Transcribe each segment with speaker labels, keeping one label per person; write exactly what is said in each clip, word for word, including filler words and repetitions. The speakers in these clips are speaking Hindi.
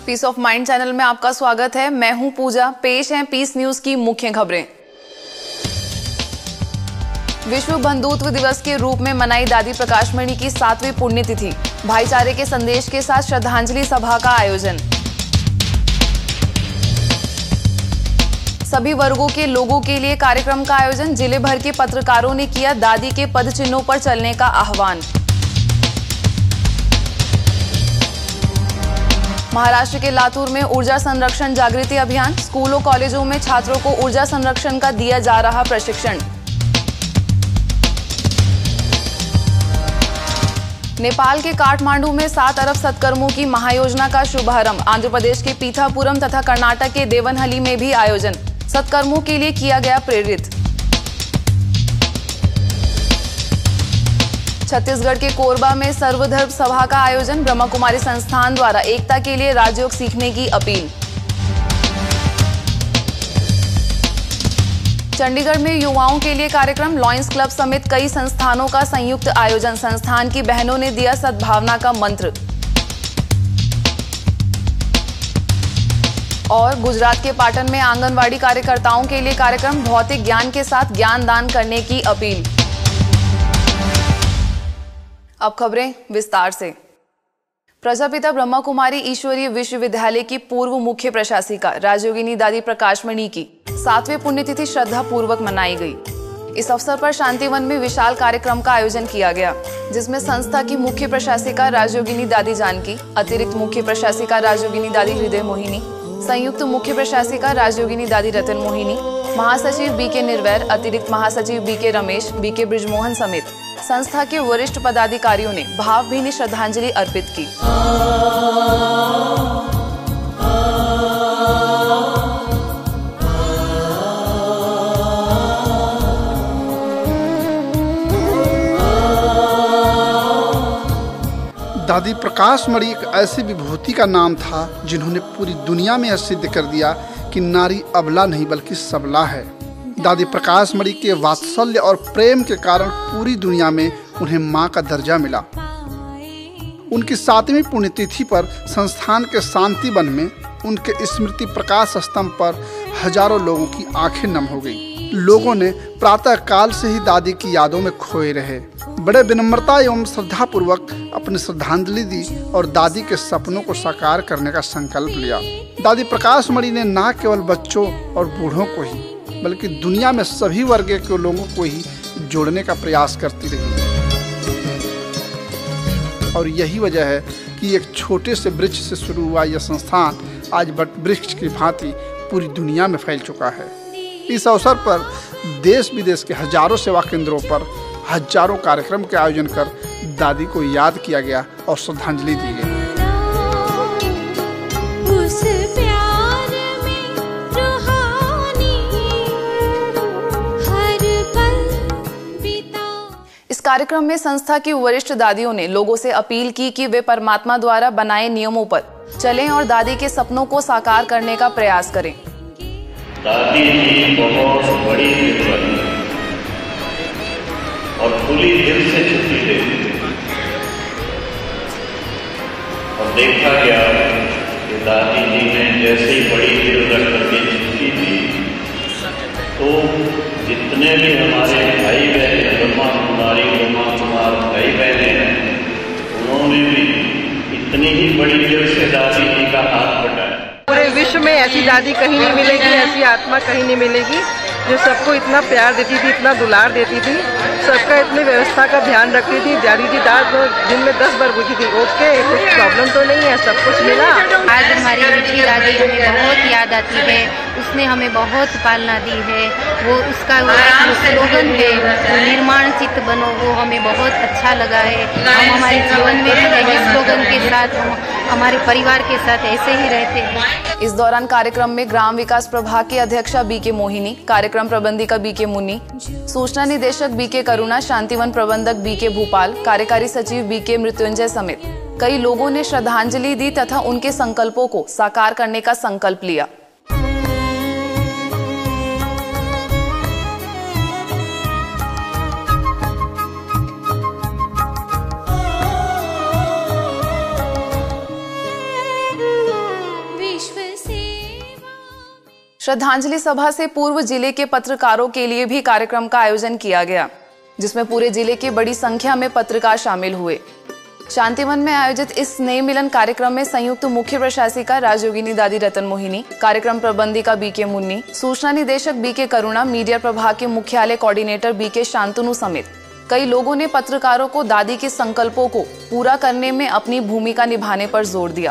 Speaker 1: पीस ऑफ माइंड चैनल में आपका स्वागत है। मैं हूं पूजा। पेश है पीस न्यूज की मुख्य खबरें। विश्व बंधुत्व दिवस के रूप में मनाई दादी प्रकाशमणि की सातवीं पुण्यतिथि। भाईचारे के संदेश के साथ श्रद्धांजलि सभा का आयोजन। सभी वर्गों के लोगों के लिए कार्यक्रम का आयोजन। जिले भर के पत्रकारों ने किया दादी के पद चिन्हों पर चलने का आह्वान। महाराष्ट्र के लातूर में ऊर्जा संरक्षण जागृति अभियान। स्कूलों कॉलेजों में छात्रों को ऊर्जा संरक्षण का दिया जा रहा प्रशिक्षण। नेपाल के काठमांडू में सात अरब सत्कर्मों की महायोजना का शुभारंभ। आंध्र प्रदेश के पीथापुरम तथा कर्नाटक के देवनहली में भी आयोजन। सत्कर्मों के लिए किया गया प्रेरित। छत्तीसगढ़ के कोरबा में सर्वधर्म सभा का आयोजन। ब्रह्मा कुमारी संस्थान द्वारा एकता के लिए राजयोग सीखने की अपील। चंडीगढ़ में युवाओं के लिए कार्यक्रम। लॉयंस क्लब समेत कई संस्थानों का संयुक्त आयोजन। संस्थान की बहनों ने दिया सद्भावना का मंत्र। और गुजरात के पाटन में आंगनवाड़ी कार्यकर्ताओं के लिए कार्यक्रम। भौतिक ज्ञान के साथ ज्ञान दान करने की अपील। अब खबरें विस्तार से। प्रजापिता ब्रह्मा कुमारी ईश्वरीय विश्वविद्यालय की पूर्व मुख्य प्रशासिका राजयोगिनी दादी प्रकाशमणि की सातवें पुण्यतिथि श्रद्धा पूर्वक मनाई गई। इस अवसर पर शांतिवन में विशाल कार्यक्रम का आयोजन किया गया, जिसमें संस्था की मुख्य प्रशासिका राजयोगिनी दादी जानकी, अतिरिक्त मुख्य प्रशासिका राजयोगिनी दादी हृदय मोहिनी, संयुक्त मुख्य प्रशासिका राजयोगिनी दादी रतन मोहिनी, महासचिव बी के निर्वैर, अतिरिक्त महासचिव बी के रमेश, बी के ब्रिजमोहन समेत संस्था के वरिष्ठ पदाधिकारियों ने भावभीनी श्रद्धांजलि अर्पित की।
Speaker 2: दादी प्रकाशमणि एक ऐसी विभूति का नाम था जिन्होंने पूरी दुनिया में यह सिद्ध कर दिया कि नारी अबला नहीं बल्कि सबला है। दादी प्रकाशमणि के वात्सल्य और प्रेम के कारण पूरी दुनिया में उन्हें मां का दर्जा मिला। उनकी सातवीं पुण्यतिथि पर संस्थान के शांति वन में उनके स्मृति प्रकाश स्तंभ पर हजारों लोगों की आंखें नम हो गई। लोगों ने प्रातः काल से ही दादी की यादों में खोए रहे। बड़े विनम्रता एवं श्रद्धा पूर्वक अपनी श्रद्धांजलि दी और दादी के सपनों को साकार करने का संकल्प लिया। दादी प्रकाशमणि ने न केवल बच्चों और बूढ़ों को ही बल्कि दुनिया में सभी वर्ग के लोगों को ही जोड़ने का प्रयास करती रही। और यही वजह है कि एक छोटे से वृक्ष से शुरू हुआ यह संस्थान आज वट वृक्ष की भांति पूरी दुनिया में फैल चुका है। इस अवसर पर देश विदेश के हजारों सेवा केंद्रों पर हजारों कार्यक्रम के आयोजन कर दादी को याद किया गया और श्रद्धांजलि दी गई।
Speaker 1: इस कार्यक्रम में संस्था की वरिष्ठ दादियों ने लोगों से अपील की कि वे परमात्मा द्वारा बनाए नियमों पर चलें और दादी के सपनों को साकार करने का प्रयास करें।
Speaker 3: दादी जी बहुत बड़ी निर्भर और खुली दिल से छुट्टी देती थी और देखा गया कि दादी जी ने जैसे ही बड़ी दिल रख करके छुट्टी दी तो जितने भी हमारे भाई बहन ब्रह्मा कुमारी ब्रह्मा कुमार भाई बहने हैं उन्होंने भी इतनी ही बड़ी दिल से दादी जी का हाथ बटाया।
Speaker 4: पूरे विश्व में ऐसी दादी कहीं नहीं मिलेगी, ऐसी आत्मा कहीं नहीं मिलेगी जो सबको इतना प्यार देती थी, इतना दुलार देती थी, सबका इतनी व्यवस्था का ध्यान रखती थी। दादी जी दाद दिन में दस बार पूछी थी ओके कुछ प्रॉब्लम तो नहीं है, सब कुछ मिला।
Speaker 5: आज हमारी रुचि दादी हमें बहुत याद आती है, उसने हमें बहुत पालना दी है। वो उसका वो स्लोगन है निर्माण चित्त बनो, वो हमें बहुत अच्छा लगा है। हम हमारे जीवन में भी इस स्लोगन के साथ हम हमारे परिवार के साथ ऐसे ही रहते हैं।
Speaker 1: इस दौरान कार्यक्रम में ग्राम विकास प्रभाग की अध्यक्षा बी के मोहिनी, कार्यक्रम प्रबंधिका बी के मुन्नी, सूचना निदेशक बी के करुणा, शांतिवन प्रबंधक बी के भूपाल, कार्यकारी सचिव बी के मृत्युंजय समेत कई लोगों ने श्रद्धांजलि दी तथा उनके संकल्पों को साकार करने का संकल्प लिया। श्रद्धांजलि सभा से पूर्व जिले के पत्रकारों के लिए भी कार्यक्रम का आयोजन किया गया, जिसमें पूरे जिले के बड़ी संख्या में पत्रकार शामिल हुए। शांतिवन में आयोजित इस स्नेह मिलन कार्यक्रम में संयुक्त मुख्य प्रशासिका राजयोगिनी दादी रतन मोहिनी, कार्यक्रम प्रबंधिका बी के मुन्नी, सूचना निदेशक बी के करुणा, मीडिया प्रभाग के मुख्यालय कोऑर्डिनेटर बी के शांतनु समेत कई लोगों ने पत्रकारों को दादी के संकल्पों को पूरा करने में अपनी भूमिका निभाने पर जोर दिया।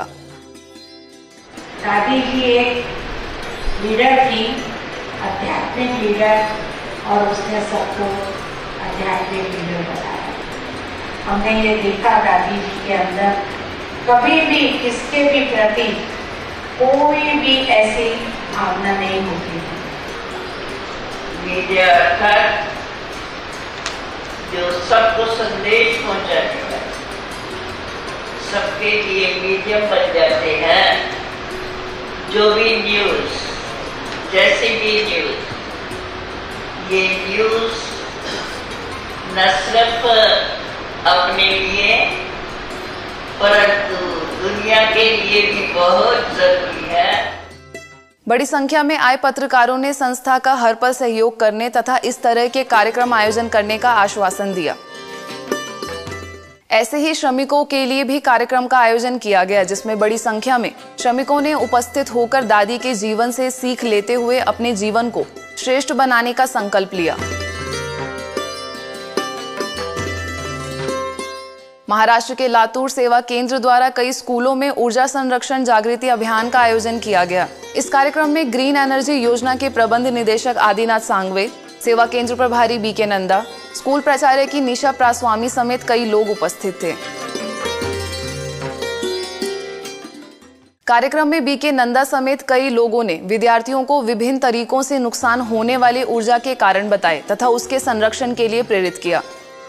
Speaker 6: दादी जी एक लीडर थी, आध्यात्मिक लीडर, और उसने सबको आध्यात्मिक लीडर बनाया। हमने ये देखा दादी जी के अंदर कभी भी किसके भी प्रति कोई भी ऐसी भावना नहीं होती थी।
Speaker 7: मीडिया अर्थात जो सबको संदेश पहुंचाने का, सबके लिए मीडियम बन जाते हैं। जो भी न्यूज, जैसी भी न्यूज, ये न्यूज न सिर्फ अपने लिए परंतु दुनिया के लिए भी बहुत जरूरी है।
Speaker 1: बड़ी संख्या में आए पत्रकारों ने संस्था का हर पल सहयोग करने तथा इस तरह के कार्यक्रम आयोजन करने का आश्वासन दिया। ऐसे ही श्रमिकों के लिए भी कार्यक्रम का आयोजन किया गया, जिसमें बड़ी संख्या में श्रमिकों ने उपस्थित होकर दादी के जीवन से सीख लेते हुए अपने जीवन को श्रेष्ठ बनाने का संकल्प लिया। महाराष्ट्र के लातूर सेवा केंद्र द्वारा कई स्कूलों में ऊर्जा संरक्षण जागृति अभियान का आयोजन किया गया। इस कार्यक्रम में ग्रीन एनर्जी योजना के प्रबंध निदेशक आदिनाथ सांगवे, सेवा केंद्र प्रभारी बी के नंदा, स्कूल प्राचार्य की निशा प्रास्वामी समेत कई लोग उपस्थित थे। कार्यक्रम में बी के नंदा समेत कई लोगों ने विद्यार्थियों को विभिन्न तरीकों से नुकसान होने वाले ऊर्जा के कारण बताए तथा उसके संरक्षण के लिए प्रेरित किया।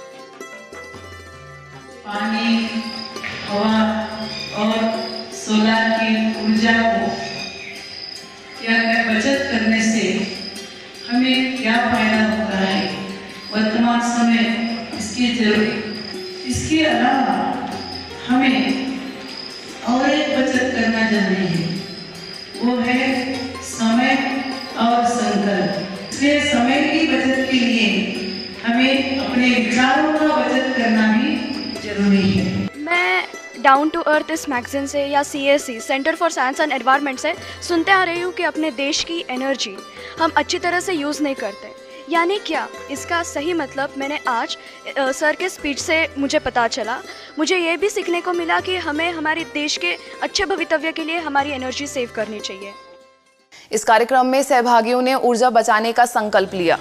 Speaker 8: पानी, हवा और सोलर की ऊर्जा को क्या बचत करने से हमें क्या फायदा होता है, वर्तमान समय इसकी जरूरी। इसके अलावा हमें और एक बचत करना जरूरी है, वो है समय और संकल्प। इसलिए समय की बचत के लिए हमें अपने विचारों का बचत करना भी जरूरी है।
Speaker 9: मैं डाउन टू अर्थ इस मैगजीन से या C S C centre for science and environment से सुनते आ रही हूँ कि अपने देश की एनर्जी हम अच्छी तरह से यूज़ नहीं करते। यानी क्या? इसका सही मतलब मैंने आज आ, सर के स्पीच से मुझे पता चला। मुझे ये भी सीखने को मिला कि हमें हमारे देश के अच्छे भवितव्य के लिए हमारी एनर्जी सेव करनी चाहिए।
Speaker 1: इस कार्यक्रम में सहभागियों ने ऊर्जा बचाने का संकल्प लिया।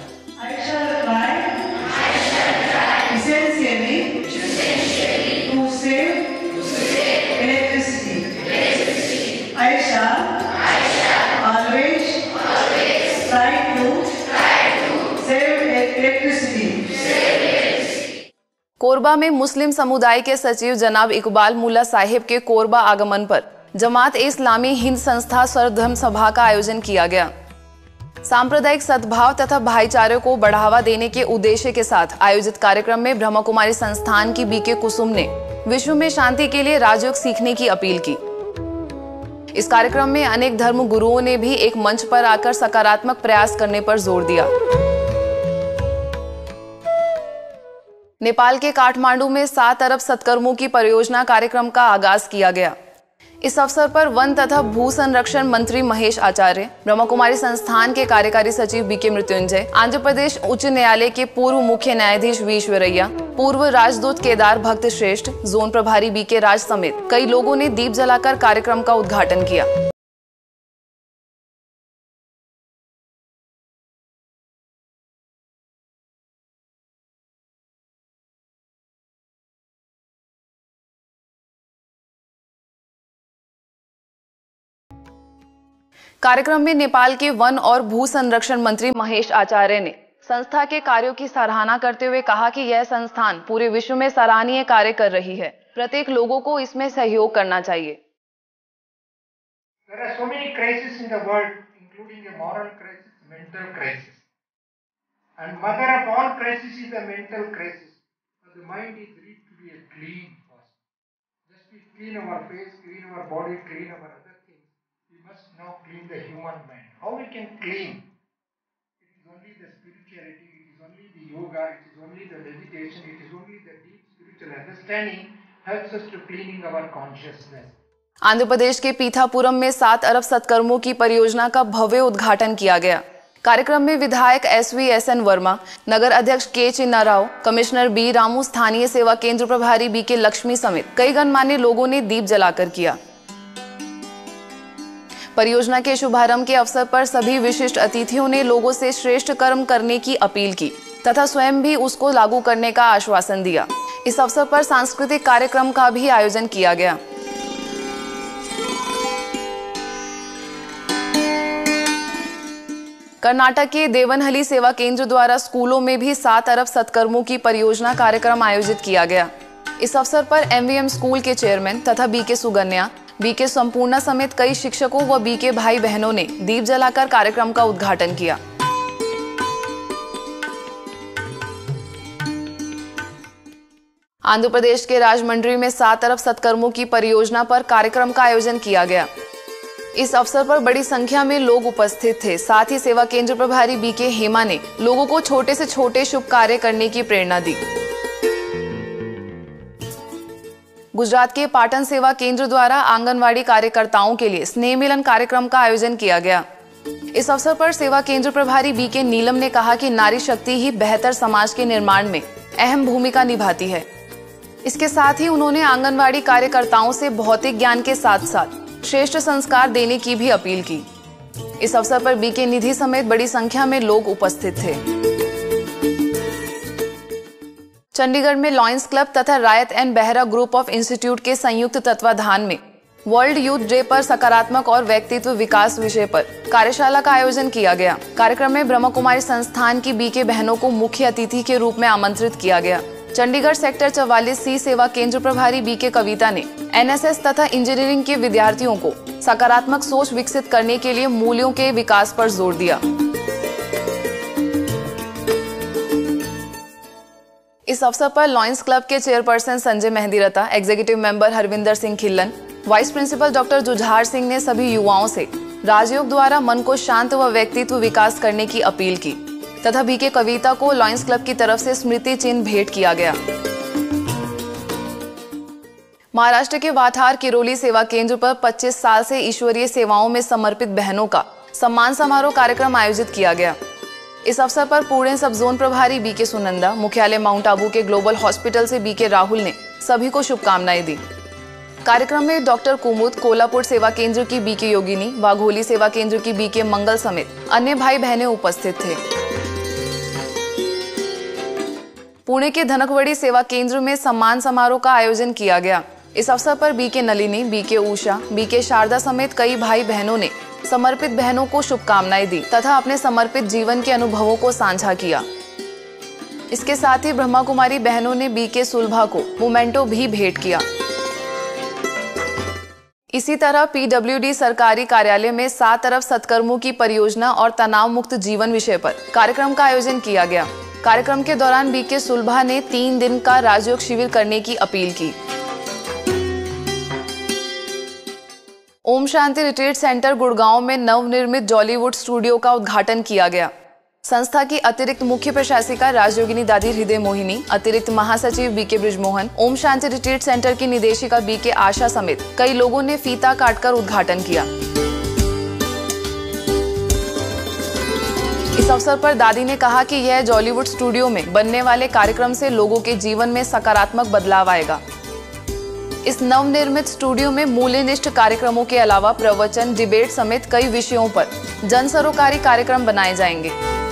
Speaker 1: कोरबा में मुस्लिम समुदाय के सचिव जनाब इकबाल मुल्ला साहिब के कोरबा आगमन पर जमात ए इस्लामी हिंद संस्था सर्वधर्म सभा का आयोजन किया गया। सांप्रदायिक सद्भाव तथा भाईचारे को बढ़ावा देने के उद्देश्य के साथ आयोजित कार्यक्रम में ब्रह्मा कुमारी संस्थान की बी के कुसुम ने विश्व में शांति के लिए राजयोग सीखने की अपील की। इस कार्यक्रम में अनेक धर्म गुरुओं ने भी एक मंच पर आकर सकारात्मक प्रयास करने पर जोर दिया। नेपाल के काठमांडू में सात अरब सत्कर्मों की परियोजना कार्यक्रम का आगाज किया गया। इस अवसर पर वन तथा भू संरक्षण मंत्री महेश आचार्य, ब्रह्मा कुमारी संस्थान के कार्यकारी सचिव बी के मृत्युंजय, आंध्र प्रदेश उच्च न्यायालय के पूर्व मुख्य न्यायाधीश वी ईश्वरैया, पूर्व राजदूत केदार भक्त श्रेष्ठ, जोन प्रभारी बी के राज समेत कई लोगों ने दीप जलाकर कार्यक्रम का उद्घाटन किया। कार्यक्रम में नेपाल के वन और भू संरक्षण मंत्री महेश आचार्य ने संस्था के कार्यों की सराहना करते हुए कहा कि यह संस्थान पूरे विश्व में सराहनीय कार्य कर रही है। प्रत्येक लोगों को इसमें सहयोग करना चाहिए।
Speaker 10: There are so many crises in the world, including a moral crisis, mental crisis. And mother of all crises is the mental crisis. But the mind is need to be a clean first. Just we clean our face, clean our body, clean our other things. We must now clean the human mind. How we can clean? It is only the spirituality, it is only the yoga, it is only the meditation, it is only the deep spiritual understanding helps us to cleaning our consciousness.
Speaker 1: Andhra Pradesh के पीठापुरम में सात अरब सत्कर्मों की परियोजना का भव्य उद्घाटन किया गया। कार्यक्रम में विधायक S V S N Verma, नगर अध्यक्ष K Chinna Rao, commissioner B Ramu, स्थानीय सेवा केंद्र प्रभारी बी के लक्ष्मी समेत कई गणमान्य लोगों ने दीप जलाकर किया। परियोजना के शुभारंभ के अवसर पर सभी विशिष्ट अतिथियों ने लोगों से श्रेष्ठ कर्म करने की अपील की तथा स्वयं भी उसको लागू करने का आश्वासन दिया। इस अवसर पर सांस्कृतिक कार्यक्रम का भी आयोजन किया गया। कर्नाटक के देवनहली सेवा केंद्र द्वारा स्कूलों में भी सात अरब सत्कर्मों की परियोजना कार्यक्रम आयोजित किया गया। इस अवसर पर एम वी एम स्कूल के चेयरमैन तथा बी के सुगन्या, बी के संपूर्णा समेत कई शिक्षकों व बी के भाई बहनों ने दीप जलाकर कार्यक्रम का उद्घाटन किया। आंध्र प्रदेश के राजमंड्री में सात अरब सत्कर्मों की परियोजना पर कार्यक्रम का आयोजन किया गया। इस अवसर पर बड़ी संख्या में लोग उपस्थित थे। साथ ही सेवा केंद्र प्रभारी बी के हेमा ने लोगों को छोटे से छोटे शुभ कार्य करने की प्रेरणा दी। गुजरात के पाटन सेवा केंद्र द्वारा आंगनवाड़ी कार्यकर्ताओं के लिए स्नेह मिलन कार्यक्रम का आयोजन किया गया। इस अवसर पर सेवा केंद्र प्रभारी बी के नीलम ने कहा कि नारी शक्ति ही बेहतर समाज के निर्माण में अहम भूमिका निभाती है। इसके साथ ही उन्होंने आंगनवाड़ी कार्यकर्ताओं से भौतिक ज्ञान के साथ साथ श्रेष्ठ संस्कार देने की भी अपील की। इस अवसर पर बी के निधि समेत बड़ी संख्या में लोग उपस्थित थे। चंडीगढ़ में लॉयंस क्लब तथा Rayat and Bahra group of institute के संयुक्त तत्वाधान में वर्ल्ड यूथ डे पर सकारात्मक और व्यक्तित्व विकास विषय पर कार्यशाला का आयोजन किया गया। कार्यक्रम में ब्रह्मा कुमारी संस्थान की बी के बहनों को मुख्य अतिथि के रूप में आमंत्रित किया गया। चंडीगढ़ सेक्टर चौवालीस सी सेवा केंद्र प्रभारी बी के कविता ने एन एस एस तथा इंजीनियरिंग के विद्यार्थियों को सकारात्मक सोच विकसित करने के लिए मूल्यों के विकास पर जोर दिया। इस अवसर पर लॉयंस क्लब के chairperson Sanjay Mehndiratta, executive member Harvinder Singh Khillan, vice principal doctor Jujhar Singh ने सभी युवाओं से राजयोग द्वारा मन को शांत व व्यक्तित्व विकास करने की अपील की तथा बी के कविता को लॉयंस क्लब की तरफ से स्मृति चिन्ह भेंट किया गया। महाराष्ट्र के वाठार किरोली सेवा केंद्र पर पच्चीस साल से ईश्वरीय सेवाओं में समर्पित बहनों का सम्मान समारोह कार्यक्रम आयोजित किया गया। इस अवसर पर पुणे सब जोन प्रभारी बी के सुनंदा, मुख्यालय माउंट आबू के ग्लोबल हॉस्पिटल से बी के राहुल ने सभी को शुभकामनाएं दी। कार्यक्रम में डॉक्टर कुमुद, कोल्हापुर सेवा केंद्र की बी के योगिनी, वाघोली सेवा केंद्र की बी के मंगल समेत अन्य भाई बहनें उपस्थित थे। पुणे के धनकवड़ी सेवा केंद्र में सम्मान समारोह का आयोजन किया गया। इस अवसर पर बी के नलिनी, बी के उषा, बी के शारदा समेत कई भाई बहनों ने समर्पित बहनों को शुभकामनाएं दी तथा अपने समर्पित जीवन के अनुभवों को साझा किया। इसके साथ ही ब्रह्मा कुमारी बहनों ने बी के सुलभा को मोमेंटो भी भेंट किया। इसी तरह पी डब्ल्यू डी सरकारी कार्यालय में सात अरब सत्कर्मों की परियोजना और तनाव मुक्त जीवन विषय पर कार्यक्रम का आयोजन किया गया। कार्यक्रम के दौरान बी के सुलभा ने तीन दिन का राजयोग शिविर करने की अपील की। ओम शांति रिट्रीट सेंटर गुड़गांव में नवनिर्मित जॉलीवुड स्टूडियो का उद्घाटन किया गया। संस्था की अतिरिक्त मुख्य प्रशासिका राजयोगिनी दादी हृदय मोहिनी, अतिरिक्त महासचिव B K Brijmohan, Om Shanti retreat centre की निदेशिका बी के आशा समेत कई लोगों ने फीता काटकर उद्घाटन किया। इस अवसर पर दादी ने कहा कि यह जॉलीवुड स्टूडियो में बनने वाले कार्यक्रम से लोगों के जीवन में सकारात्मक बदलाव आएगा। इस नवनिर्मित स्टूडियो में मूल्यनिष्ठ कार्यक्रमों के अलावा प्रवचन, डिबेट समेत कई विषयों पर जन सरोकारी कार्यक्रम बनाए जाएंगे।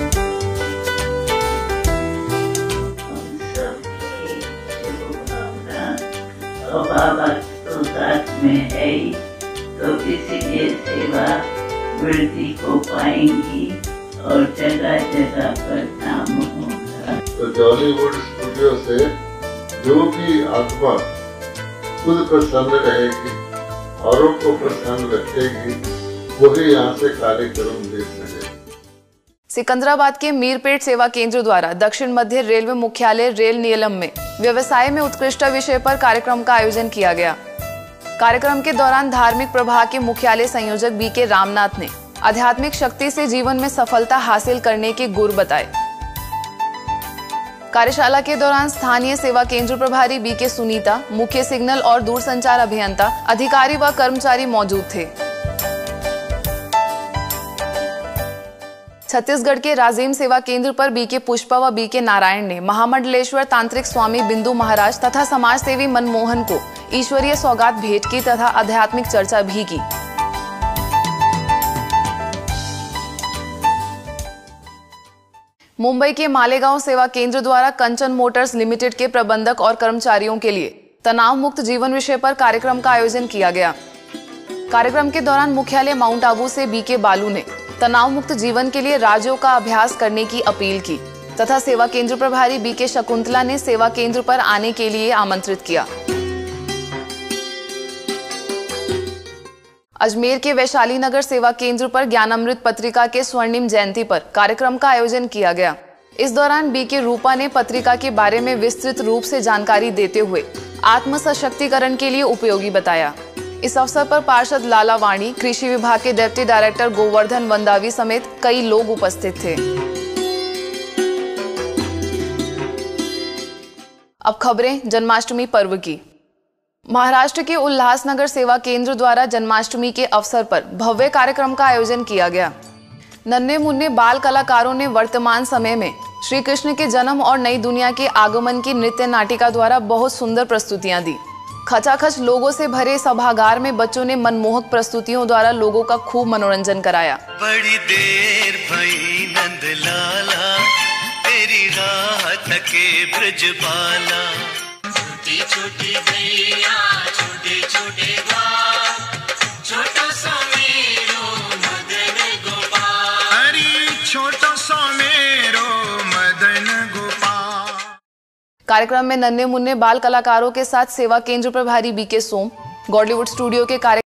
Speaker 7: तो बाबा तो साथ में है ही, तो इसीलिए सेवा वृद्धि को पाएंगी और जगह जगह पर नाम होगा।
Speaker 11: तो जॉलीवुड स्टूडियो से जो भी आत्मा खुद प्रसन्न रहेगी, औरों को प्रसन्न रखेगी, वही यहाँ से कार्यक्रम दे सकेगी।
Speaker 1: सिकंदराबाद के मीरपेट सेवा केंद्र द्वारा दक्षिण मध्य रेलवे मुख्यालय रेल नियलम में व्यवसाय में उत्कृष्ट विषय पर कार्यक्रम का आयोजन किया गया। कार्यक्रम के दौरान धार्मिक प्रभाग के मुख्यालय संयोजक बी के रामनाथ ने आध्यात्मिक शक्ति से जीवन में सफलता हासिल करने के गुर बताए। कार्यशाला के दौरान स्थानीय सेवा केंद्र प्रभारी बी के सुनीता, मुख्य सिग्नल और दूरसंचार अभियंता, अधिकारी व कर्मचारी मौजूद थे। छत्तीसगढ़ के राजिम सेवा केंद्र पर बी के पुष्पा व बी के नारायण ने महामंडलेश्वर तांत्रिक स्वामी बिंदु महाराज तथा समाज सेवी मनमोहन को ईश्वरीय सौगात भेंट की तथा आध्यात्मिक चर्चा भी की। मुंबई के मालेगांव सेवा केंद्र द्वारा कंचन मोटर्स लिमिटेड के प्रबंधक और कर्मचारियों के लिए तनाव मुक्त जीवन विषय पर कार्यक्रम का आयोजन किया गया। कार्यक्रम के दौरान मुख्यालय माउंट आबू से बी के बालू ने तनाव मुक्त जीवन के लिए राज्यों का अभ्यास करने की अपील की तथा सेवा केंद्र प्रभारी बी के शकुंतला ने सेवा केंद्र पर आने के लिए आमंत्रित किया। अजमेर के वैशाली नगर सेवा केंद्र पर ज्ञानामृत पत्रिका के स्वर्णिम जयंती पर कार्यक्रम का आयोजन किया गया। इस दौरान बी के रूपा ने पत्रिका के बारे में विस्तृत रूप से जानकारी देते हुए आत्म सशक्तिकरण के लिए उपयोगी बताया। इस अवसर पर पार्षद लाला वाणी, कृषि विभाग के डिप्टी डायरेक्टर गोवर्धन वंदावी समेत कई लोग उपस्थित थे। अब खबरें जन्माष्टमी पर्व की। महाराष्ट्र के उल्लासनगर सेवा केंद्र द्वारा जन्माष्टमी के अवसर पर भव्य कार्यक्रम का आयोजन किया गया। नन्हे मुन्ने बाल कलाकारों ने वर्तमान समय में श्री कृष्ण के जन्म और नई दुनिया के आगमन की नृत्य नाटिका द्वारा बहुत सुंदर प्रस्तुतियां दी। खचाखच लोगों से भरे सभागार में बच्चों ने मनमोहक प्रस्तुतियों द्वारा लोगों का खूब मनोरंजन कराया।
Speaker 12: बड़ी देर भई नंद लाला, तेरी राह थके ब्रजबाला। छोटी छोटी भैया छोटे छोटे द्वार, छोटो सा मेरो मदन गोपाल। हरी छोटो सा मेरो मदन गोपाल।
Speaker 1: कार्यक्रम में नन्हे मुन्ने बाल कलाकारों के साथ सेवा केंद्र प्रभारी बी के सोम, गॉलीवुड स्टूडियो के कार्य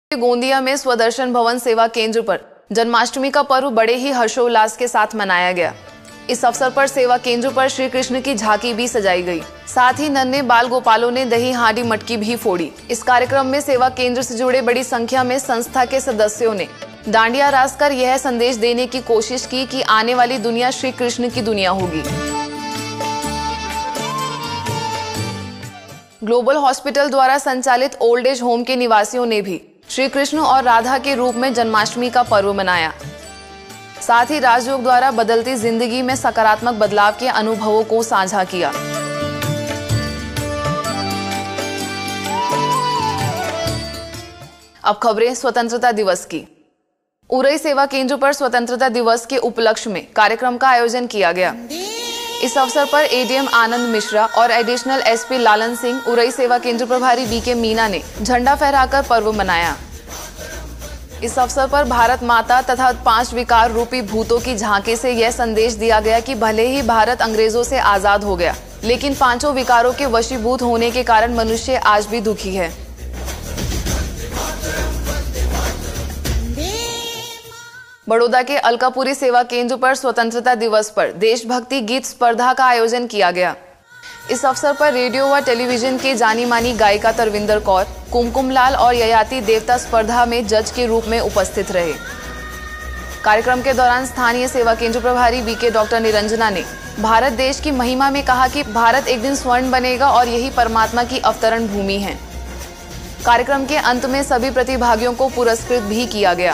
Speaker 1: गोंदिया में स्वदर्शन भवन सेवा केंद्र पर जन्माष्टमी का पर्व बड़े ही हर्षोल्लास के साथ मनाया गया। इस अवसर पर सेवा केंद्र पर श्री कृष्ण की झांकी भी सजाई गई। साथ ही नन्हे बाल गोपालों ने दही हांडी मटकी भी फोड़ी। इस कार्यक्रम में सेवा केंद्र से जुड़े बड़ी संख्या में संस्था के सदस्यों ने डांडिया रास कर यह संदेश देने की कोशिश की कि आने वाली दुनिया श्री कृष्ण की दुनिया होगी। ग्लोबल हॉस्पिटल द्वारा संचालित ओल्ड एज होम के निवासियों ने भी श्री कृष्ण और राधा के रूप में जन्माष्टमी का पर्व मनाया। साथ ही राजयोग द्वारा बदलती जिंदगी में सकारात्मक बदलाव के अनुभवों को साझा किया। अब खबरें स्वतंत्रता दिवस की। उरई सेवा केंद्र पर स्वतंत्रता दिवस के उपलक्ष्य में कार्यक्रम का आयोजन किया गया। इस अवसर पर एडीएम आनंद मिश्रा और एडिशनल एसपी लालन सिंह, उरई सेवा केंद्र प्रभारी बीके मीना ने झंडा फहराकर पर्व मनाया। इस अवसर पर भारत माता तथा पांच विकार रूपी भूतों की झांकी से यह संदेश दिया गया कि भले ही भारत अंग्रेजों से आजाद हो गया, लेकिन पांचों विकारों के वशीभूत होने के कारण मनुष्य आज भी दुखी है। बड़ौदा के अलकापुरी सेवा केंद्र पर स्वतंत्रता दिवस पर देशभक्ति गीत स्पर्धा का आयोजन किया गया। इस अवसर पर रेडियो व टेलीविजन के जानी मानी गायिका तरविंदर कौर, कुमकुम लाल और ययाति देवता स्पर्धा में जज के रूप में उपस्थित रहे। कार्यक्रम के दौरान स्थानीय सेवा केंद्र प्रभारी बीके डॉक्टर निरंजना ने भारत देश की महिमा में कहा कि भारत एक दिन स्वर्ण बनेगा और यही परमात्मा की अवतरण भूमि है। कार्यक्रम के अंत में सभी प्रतिभागियों को पुरस्कृत भी किया गया।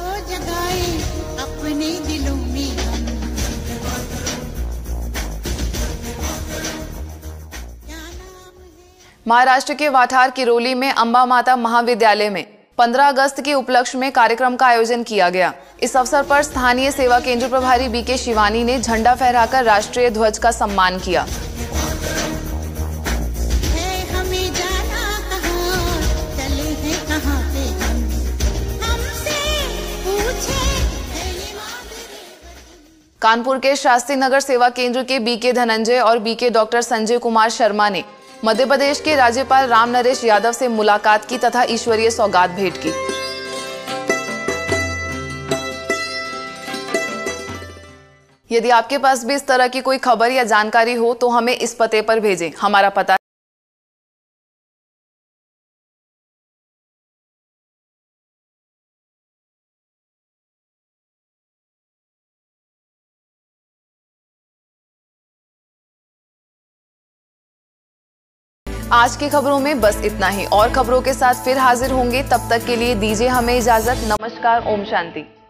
Speaker 1: महाराष्ट्र के वाठार किरोली में अंबा माता महाविद्यालय में पंद्रह अगस्त के उपलक्ष्य में कार्यक्रम का आयोजन किया गया। इस अवसर पर स्थानीय सेवा केंद्र प्रभारी बीके शिवानी ने झंडा फहराकर राष्ट्रीय ध्वज का सम्मान किया। कानपुर के शास्त्री नगर सेवा केंद्र के बीके धनंजय और बीके डॉक्टर संजय कुमार शर्मा ने मध्य प्रदेश के राज्यपाल राम नरेश यादव से मुलाकात की तथा ईश्वरीय सौगात भेंट की। यदि आपके पास भी इस तरह की कोई खबर या जानकारी हो तो हमें इस पते पर भेजें। हमारा पता आज की खबरों में बस इतना ही। और खबरों के साथ फिर हाजिर होंगे, तब तक के लिए दीजिए हमें इजाजत। नमस्कार, ओम शांति।